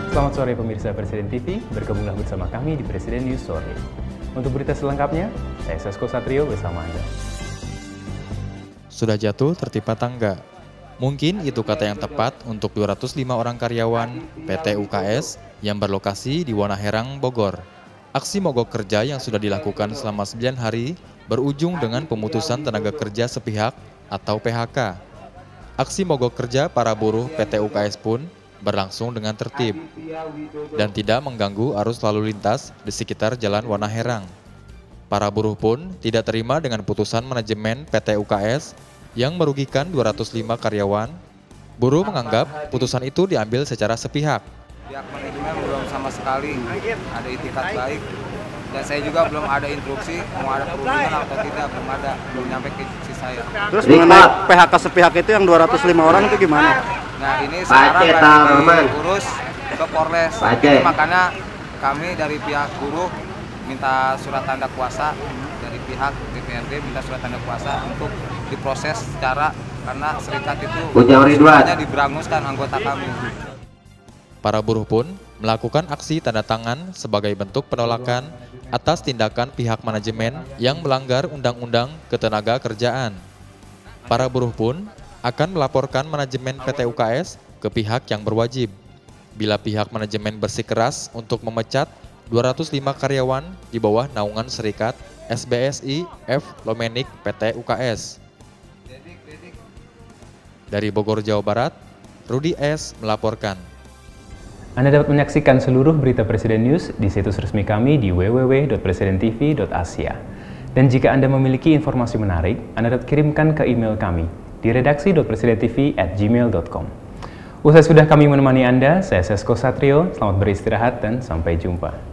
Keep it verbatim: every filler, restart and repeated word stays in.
Selamat sore pemirsa Presiden T V, bergabunglah bersama kami di Presiden News Sore. Untuk berita selengkapnya, saya Sesko Satrio bersama Anda. Sudah jatuh tertimpa tangga. Mungkin itu kata yang tepat untuk dua ratus lima orang karyawan P T U K S yang berlokasi di Wonoherang, Bogor. Aksi mogok kerja yang sudah dilakukan selama sembilan hari berujung dengan pemutusan tenaga kerja sepihak atau P H K. Aksi mogok kerja para buruh P T U K S pun berlangsung dengan tertib dan tidak mengganggu arus lalu lintas di sekitar Jalan Wonoherang. Para buruh pun tidak terima dengan putusan manajemen P T U K S yang merugikan dua ratus lima karyawan. Buruh menganggap putusan itu diambil secara sepihak. Pihak manajemen belum sama sekali ada itikat baik, dan saya juga belum ada instruksi mau ada perubahan atau tidak, belum ada, belum nyampe ke sisi saya. Terus mengenai P H K sepihak itu yang dua ratus lima orang itu gimana? Nah ini sekarang lagi diurus ke Polres, jadi makanya kami dari pihak buruh minta surat tanda kuasa dari pihak D P R D, minta surat tanda kuasa untuk diproses secara, karena serikat itu hanya diberanguskan anggota kami. Para buruh pun melakukan aksi tanda tangan sebagai bentuk penolakan atas tindakan pihak manajemen yang melanggar Undang-Undang Ketenagakerjaan. Para buruh pun akan melaporkan manajemen P T U K S ke pihak yang berwajib. Bila pihak manajemen bersikeras untuk memecat dua ratus lima karyawan di bawah naungan Serikat S B S I F Lomenik P T U K S. Dari Bogor, Jawa Barat, Rudi S. melaporkan. Anda dapat menyaksikan seluruh berita Presiden News di situs resmi kami di w w w titik presiden t v titik asia. Dan jika Anda memiliki informasi menarik, Anda dapat kirimkan ke email kami di redaksi titik presiden t v at gmail titik com. Usai sudah kami menemani Anda, saya Sesko Satrio, selamat beristirahat dan sampai jumpa.